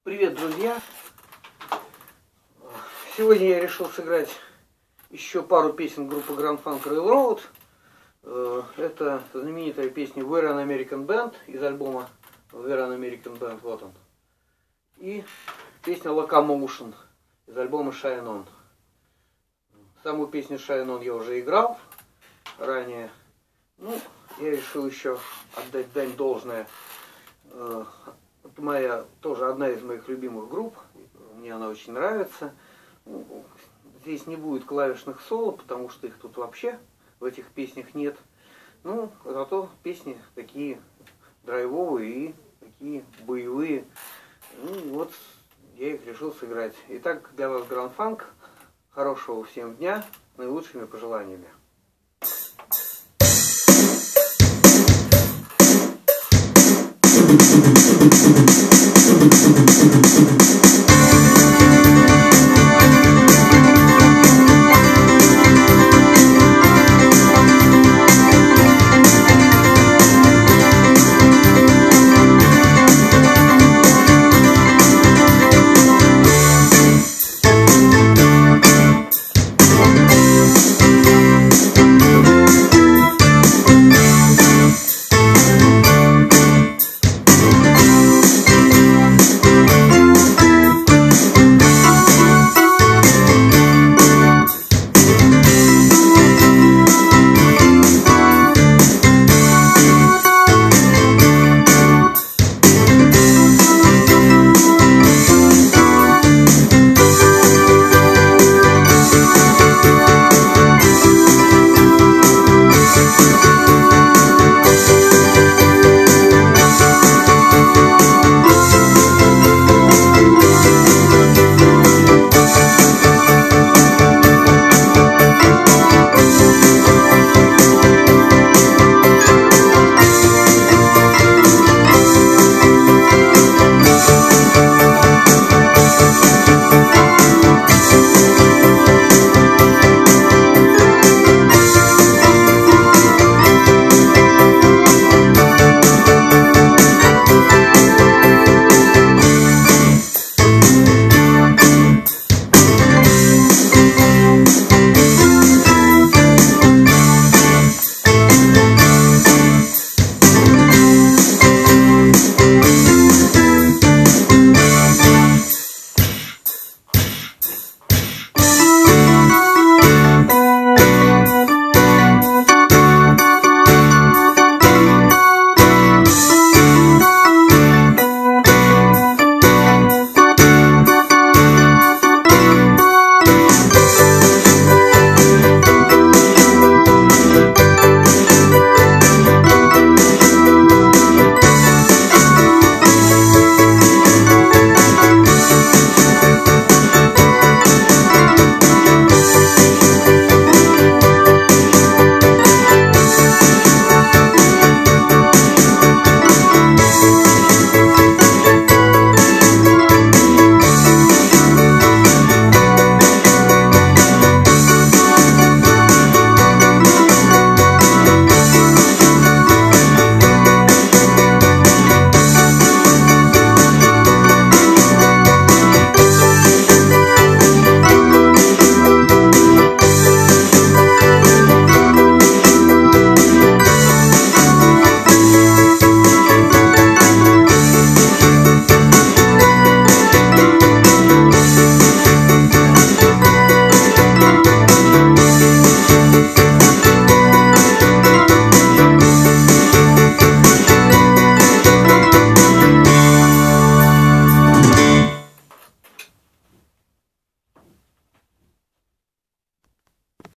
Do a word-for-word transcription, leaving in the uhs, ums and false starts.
Привет, друзья! Сегодня я решил сыграть еще пару песен группы Grand Funk Railroad. Это знаменитая песня We're an American Band из альбома We're an American Band, вот он. И песня Locomotion из альбома Shine On. Саму песню Shine On я уже играл ранее. Ну, я решил еще отдать дань должное. Это моя, тоже одна из моих любимых групп. Мне она очень нравится. Здесь не будет клавишных соло, потому что их тут вообще в этих песнях нет. Ну, зато песни такие драйвовые и такие боевые. Ну, вот я их решил сыграть. Итак, для вас Grand Funk. Хорошего всем дня. Наилучшими пожеланиями. We'll be right back.